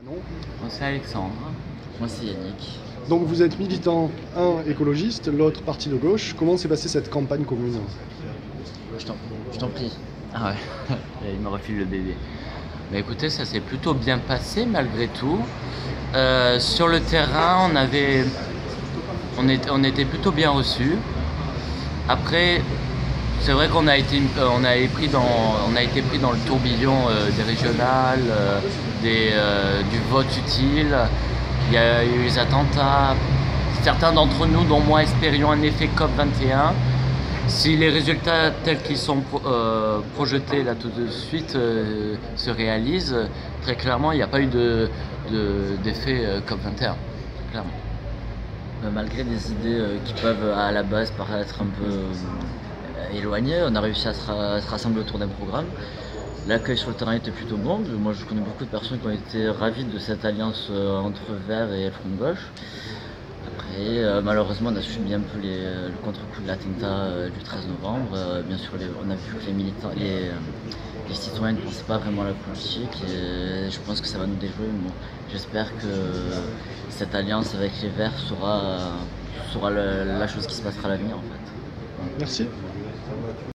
Non. Moi c'est Alexandre. Moi c'est Yannick. Donc vous êtes militant, un écologiste, l'autre parti de gauche. Comment s'est passée cette campagne commune? Je t'en prie. Ah ouais, il me refile le bébé. Mais écoutez, ça s'est plutôt bien passé malgré tout. Sur le terrain, on était plutôt bien reçus. Après, c'est vrai qu'on a été pris dans le tourbillon des régionales, du vote utile. Il y a eu les attentats. Certains d'entre nous, dont moi, espérions un effet COP21. Si les résultats tels qu'ils sont projetés là tout de suite se réalisent, très clairement, il n'y a pas eu d'effet COP21. Clairement. Malgré des idées qui peuvent à la base paraître un peu éloignées, on a réussi à se rassembler autour d'un programme. L'accueil sur le terrain était plutôt bon. Moi, je connais beaucoup de personnes qui ont été ravies de cette alliance entre Verts et Front de Gauche. Après, malheureusement, on a subi un peu le contre-coup de l'attentat du 13 novembre. Bien sûr, on a vu que les militants, les citoyens ne pensaient pas vraiment à la politique et je pense que ça va nous déjouer. Bon, j'espère que cette alliance avec les Verts sera la chose qui se passera à l'avenir en fait. Merci.